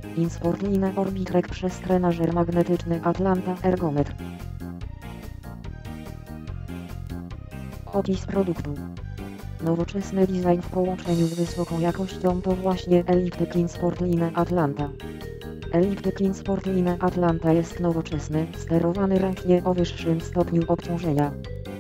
Insportline Orbitrek przez trenażer magnetyczny Atlanta Ergometr. Opis produktu. Nowoczesny design w połączeniu z wysoką jakością to właśnie Elliptic Insportline Atlanta. Elliptic Insportline Atlanta jest nowoczesny, sterowany ręcznie o wyższym stopniu obciążenia.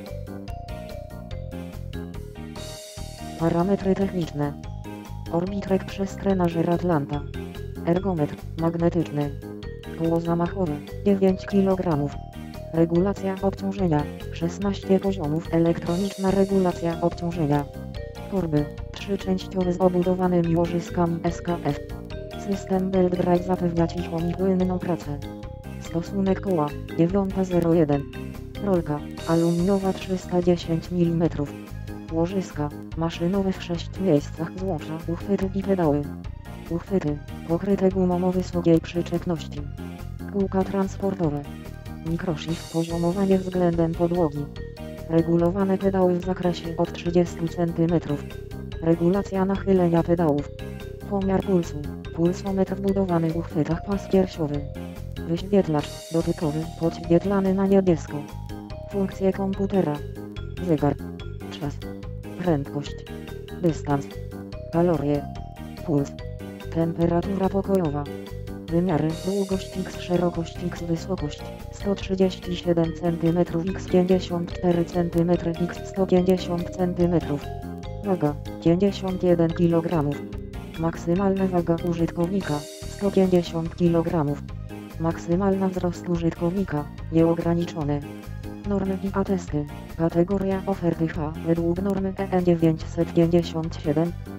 Parametry techniczne. Orbitrek przez trenażer Atlanta. Ergometr magnetyczny. Koło zamachowe 9 kg. Regulacja obciążenia 16 poziomów. Elektroniczna regulacja obciążenia. Torby 3-częściowe z obudowanymi łożyskami SKF. System Belt Drive zapewnia cichą i płynną pracę. Stosunek koła 9:01. Rolka aluminiowa 310 mm. Łożyska maszynowe w 6 miejscach, złącza uchwyty i pedały. Uchwyty pokryte gumą o wysokiej przyczepności. Kółka transportowe. Mikroshift poziomowanie względem podłogi. Regulowane pedały w zakresie od 30 cm. Regulacja nachylenia pedałów. Pomiar pulsu. Pulsometr wbudowany w uchwytach, pas piersiowy. Wyświetlacz dotykowy podświetlany na niebiesko. Funkcje komputera. Zegar. Czas. Prędkość. Dystans. Kalorie. Puls. Temperatura pokojowa. Wymiary: długość x, szerokość x, wysokość 137 cm, x 54 cm, x 150 cm. Waga 51 kg. Maksymalna waga użytkownika 150 kg. Maksymalna wzrost użytkownika nieograniczony. Normy i atesty. Kategoria oferty H według normy EN 957